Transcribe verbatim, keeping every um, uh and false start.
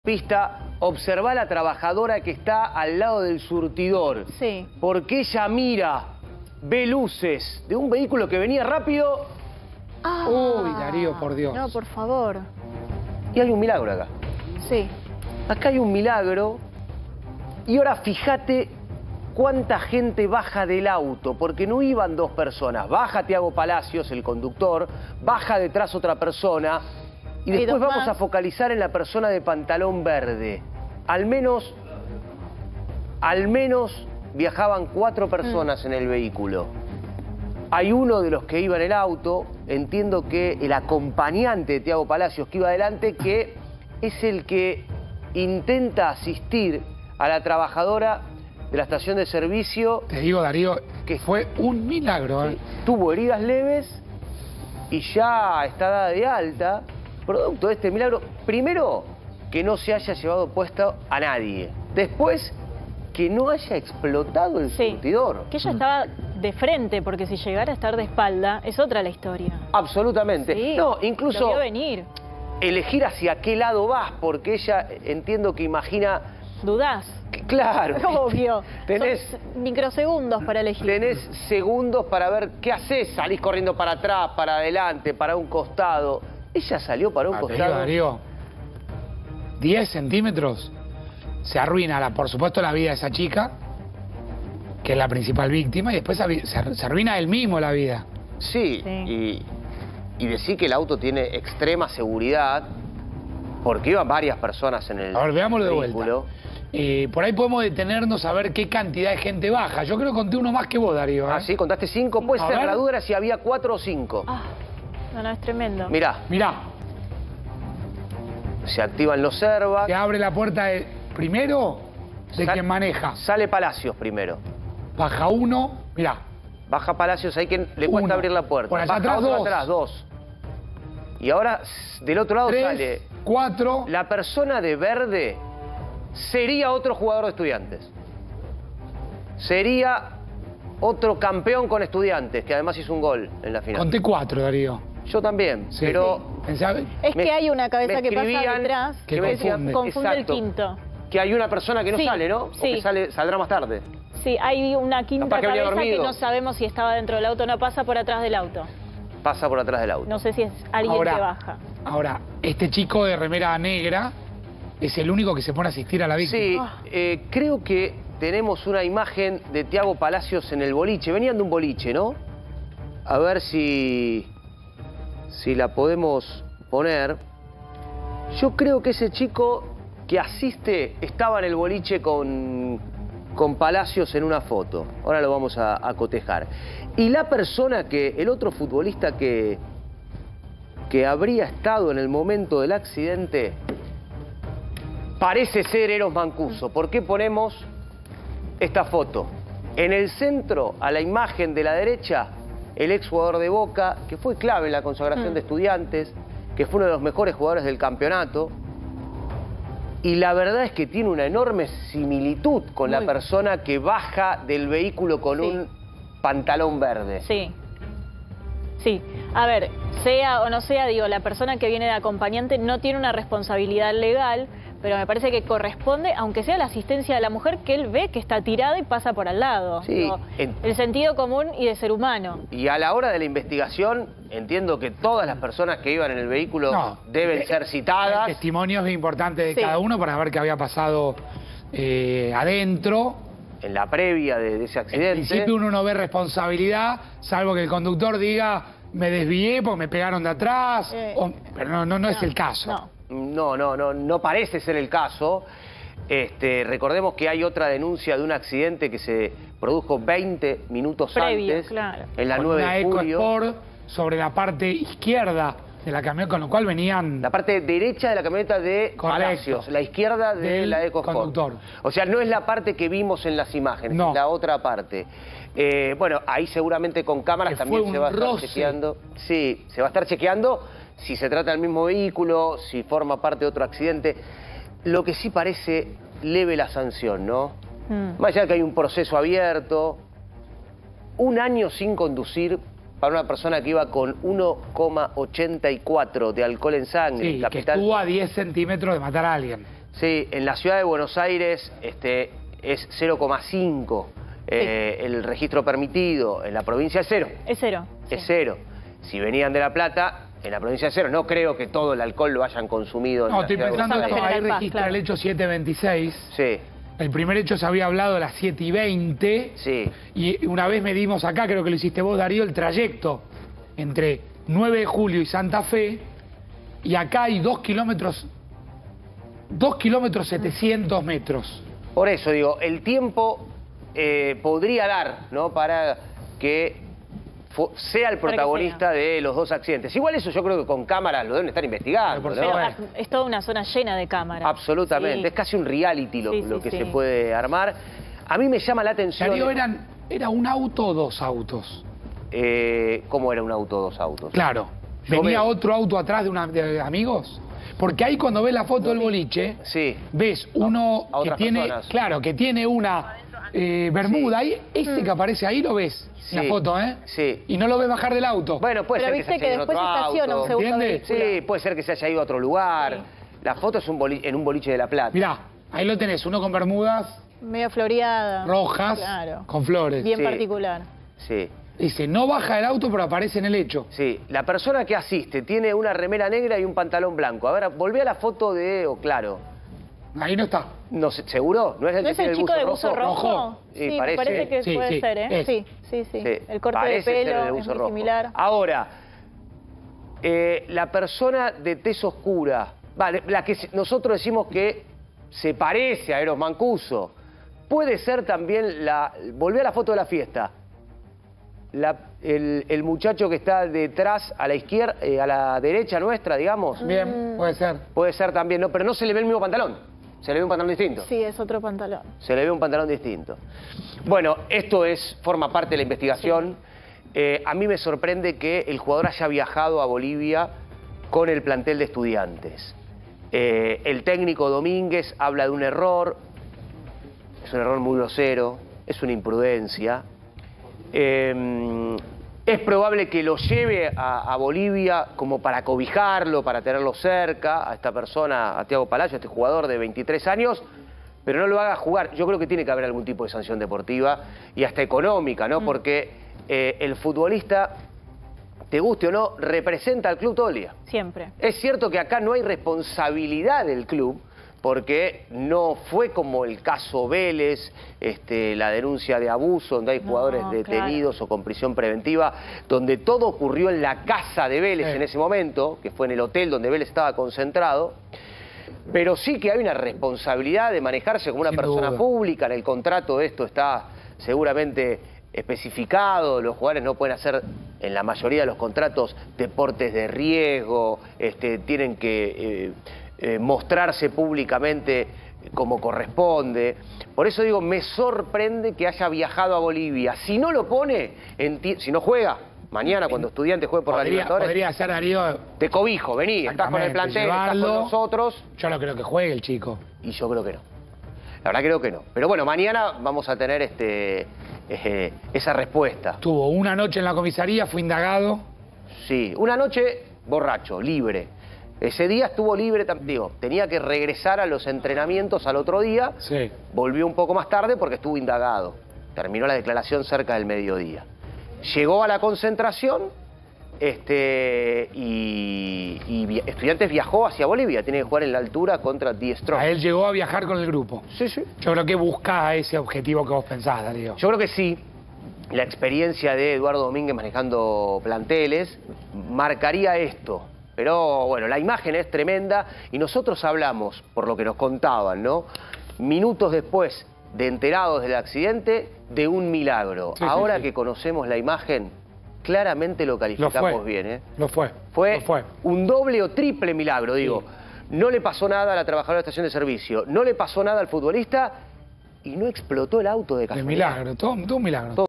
Pista, observa a la trabajadora que está al lado del surtidor. Sí. Porque ella mira, ve luces de un vehículo que venía rápido. Ah, Uy, Darío, por Dios. No, por favor. Y hay un milagro acá. Sí. Acá hay un milagro. Y ahora fíjate cuánta gente baja del auto, porque no iban dos personas. Baja Tiago Palacios, el conductor, baja detrás otra persona. Y Hay después dos vamos más. a focalizar en la persona de pantalón verde. Al menos, al menos viajaban cuatro personas mm. en el vehículo. Hay uno de los que iba en el auto, entiendo que el acompañante de Tiago Palacios que iba adelante, que es el que intenta asistir a la trabajadora de la estación de servicio. Te digo, Darío, que fue un milagro. ¿eh? Sí, tuvo heridas leves y ya está dada de alta. Producto de este milagro, primero, que no se haya llevado puesto a nadie. Después, que no haya explotado el Sí, surtidor. que ella estaba de frente, porque si llegara a estar de espalda, es otra la historia. Absolutamente. Sí, no, incluso lo vio venir. Elegir hacia qué lado vas, porque ella, entiendo que imagina... ¿Dudás? Que, claro. Obvio. Tenés... Son microsegundos para elegir. Tenés segundos para ver qué haces. Salís corriendo para atrás, para adelante, para un costado. Ella salió para un ah, costado. Darío, diez centímetros, se arruina, la, por supuesto, la vida de esa chica, que es la principal víctima, y después se, se arruina él mismo la vida. Sí, sí. Y, y decir que el auto tiene extrema seguridad, porque iban varias personas en el A ver, veámoslo de vehículo. vuelta. Eh, por ahí podemos detenernos a ver qué cantidad de gente baja. Yo creo que conté uno más que vos, Darío. ¿eh? Ah, sí, contaste cinco. Puede A ser, ver. la duda era si había cuatro o cinco. Ah, no, no, es tremendo. Mirá, Mirá, se activan los airbags. se abre la puerta de, primero de Sal- quien maneja. Sale Palacios primero. Baja uno, mirá. Baja Palacios, hay quien le cuesta Uno. abrir la puerta. Por allá Baja atrás, otro dos. atrás, dos. Y ahora, s- del otro lado Tres, sale... cuatro. La persona de verde sería otro jugador de Estudiantes. Sería otro campeón con Estudiantes, que además hizo un gol en la final. Conté cuatro, Darío. Yo también, Sí. pero Pensá- Es me- que hay una cabeza me que pasa escribían detrás que que confunde. confunde el Exacto. quinto. que hay una persona que no Sí, sale, ¿no? O sí. que sale, saldrá más tarde. Sí, hay una quinta Capaz que había cabeza que dormido. no sabemos si estaba dentro del auto o no, pasa por atrás del auto. Pasa por atrás del auto. No sé si es alguien Ahora, que baja. Ahora, este chico de remera negra es el único que se pone a asistir a la víctima. Sí, Ah. eh, creo que tenemos una imagen de Tiago Palacios en el boliche. Venían de un boliche, ¿no? A ver si, si la podemos poner. Yo creo que ese chico que asiste estaba en el boliche con, con Palacios en una foto. Ahora lo vamos a, a cotejar. Y la persona que, el otro futbolista que, que habría estado en el momento del accidente, parece ser Eros Mancuso. ¿Por qué ponemos esta foto? En el centro, a la imagen de la derecha, el exjugador de Boca, que fue clave en la consagración Mm. de Estudiantes, que fue uno de los mejores jugadores del campeonato. Y la verdad es que tiene una enorme similitud con Muy. la persona que baja del vehículo con Sí. un pantalón verde. Sí. Sí. A ver, sea o no sea, digo, la persona que viene de acompañante no tiene una responsabilidad legal, pero me parece que corresponde, aunque sea la asistencia de la mujer, que él ve que está tirada y pasa por al lado. Sí, Digo, en- el sentido común y de ser humano. Y a la hora de la investigación, entiendo que todas las personas que iban en el vehículo No. deben ser citadas. El testimonio es importante de Sí. cada uno para ver qué había pasado eh, adentro. En la previa de, de ese En accidente. principio uno no ve responsabilidad, salvo que el conductor diga, me desvié porque me pegaron de atrás. Eh, o- pero no, no, no es el caso. No. No, no, no, no parece ser el caso. Este, recordemos que hay otra denuncia de un accidente que se produjo veinte minutos Previo, antes, claro. en la Con nueve una de julio. EcoSport sobre la parte izquierda de la camioneta, con lo cual venían... La parte derecha de la camioneta de Correcto. Palacios, la izquierda de Del la EcoSport. conductor. O sea, no es la parte que vimos en las imágenes, No. es la otra parte. Eh, bueno, ahí seguramente con cámaras Que también fue se un va a estar roce. chequeando. Sí, se va a estar chequeando si se trata del mismo vehículo, si forma parte de otro accidente. Lo que sí parece leve la sanción, ¿no? Mm. Más allá de que hay un proceso abierto, un año sin conducir para una persona que iba con uno coma ochenta y cuatro de alcohol en sangre, Sí, que capital. estuvo a diez centímetros de matar a alguien. Sí, en la ciudad de Buenos Aires este, es cero coma cinco eh, sí. el registro permitido. En la provincia es cero. Es cero. Es sí. cero. Si venían de La Plata, en la provincia es cero. No creo que todo el alcohol lo hayan consumido. En no, la estoy ciudad pensando de que ahí registra claro. el hecho siete veintiséis. Sí. El primer hecho se había hablado a las siete y veinte. Sí. Y una vez medimos acá, creo que lo hiciste vos, Darío, el trayecto entre nueve de julio y Santa Fe. Y acá hay dos kilómetros, dos kilómetros setecientos metros. Por eso digo, el tiempo eh, podría dar, ¿no? Para que sea el protagonista de los dos accidentes. Igual eso yo creo que con cámaras lo deben estar investigando, ¿no? Pero es toda una zona llena de cámaras. Absolutamente, sí. Es casi un reality lo, sí, sí, lo que sí. se puede armar. A mí me llama la atención... Darío, eran, ¿era un auto o dos autos? Eh, ¿Cómo era un auto o dos autos? Claro. ¿Venía otro auto atrás de, una, de amigos? Porque ahí cuando ves la foto del boliche, sí. ves uno a, a que tiene, personas. claro, que tiene una eh, bermuda, sí. ahí, ese que aparece ahí lo ves sí. en la foto, ¿eh? Sí. Y no lo ves bajar del auto. Bueno, puede Pero ser viste que se haya ido que después otro estaciona auto. un segundo ¿Entiendes? Sí, puede ser que se haya ido a otro lugar. Sí. La foto es un boliche, en un boliche de La Plata. Mirá, ahí lo tenés, uno con bermudas medio floreada, rojas, claro. con flores. Bien sí. particular. Sí. Dice, no baja del auto, pero aparece en el hecho. Sí, la persona que asiste tiene una remera negra y un pantalón blanco. A ver, volví a la foto de Oclaro. Ahí no está. No sé, ¿seguro? ¿No es el, ¿No que es tiene el chico buzo de buzo rojo? rojo? Sí, sí, parece. parece que sí, puede sí, ser, ¿eh? Es. Sí, sí, sí, sí. El corte parece de pelo ser el es buzo muy rojo. similar. Ahora, eh, la persona de tez oscura, vale, la que nosotros decimos que se parece a Eros Mancuso, puede ser también la... Volví a la foto de la fiesta. La, el, el muchacho que está detrás, a la izquierda, eh, a la derecha nuestra, digamos. Bien, puede ser. Puede ser también, no, pero no se le ve el mismo pantalón. Se le ve un pantalón distinto. Sí, es otro pantalón. Se le ve un pantalón distinto. Bueno, esto es forma parte de la investigación. Sí. Eh, a mí me sorprende que el jugador haya viajado a Bolivia con el plantel de Estudiantes. Eh, el técnico Domínguez habla de un error. Es un error muy grosero. Es una imprudencia. Eh, es probable que lo lleve a, a Bolivia como para cobijarlo, para tenerlo cerca, a esta persona, a Thiago Palacio, a este jugador de veintitrés años, pero no lo haga jugar. Yo creo que tiene que haber algún tipo de sanción deportiva y hasta económica, ¿no? Mm. Porque eh, el futbolista, te guste o no, representa al club todo el día. Siempre. Es cierto que acá no hay responsabilidad del club, porque no fue como el caso Vélez, este, la denuncia de abuso, donde hay jugadores no, detenidos claro. o con prisión preventiva, donde todo ocurrió en la casa de Vélez sí. en ese momento, que fue en el hotel donde Vélez estaba concentrado, pero sí que hay una responsabilidad de manejarse como una Sin persona duda. pública. En el contrato esto está seguramente especificado, los jugadores no pueden hacer, en la mayoría de los contratos, deportes de riesgo, este, tienen que... Eh, Eh, mostrarse públicamente como corresponde. Por eso digo, me sorprende que haya viajado a Bolivia. Si no lo pone, si no juega, mañana cuando Estudiantes juegue por podría, la Libertadores... Podría ser, Darío... Te cobijo, vení, estás con el plantel, llevarlo, estás con nosotros... Yo no creo que juegue el chico. Y yo creo que no. La verdad creo que no. Pero bueno, mañana vamos a tener este eh, esa respuesta. Tuvo una noche en la comisaría, fue indagado... Sí, una noche borracho, libre. Ese día estuvo libre, digo, tenía que regresar a los entrenamientos al otro día. Sí. Volvió un poco más tarde porque estuvo indagado. Terminó la declaración cerca del mediodía. Llegó a la concentración este, y, y Estudiantes viajó hacia Bolivia. Tiene que jugar en la altura contra Die Strong. A él llegó a viajar con el grupo. Sí, sí. Yo creo que busca ese objetivo que vos pensás, Darío. Yo creo que sí. La experiencia de Eduardo Domínguez manejando planteles marcaría esto. Pero bueno, la imagen es tremenda y nosotros hablamos, por lo que nos contaban, ¿no? Minutos después de enterados del accidente, de un milagro. Sí, Ahora sí, sí. que conocemos la imagen, claramente lo calificamos lo bien, ¿eh? Lo fue. Fue, lo fue un doble o triple milagro, digo. Sí. No le pasó nada a la trabajadora de estación de servicio, no le pasó nada al futbolista y no explotó el auto de casualidad. De milagro, todo, todo un milagro. Todo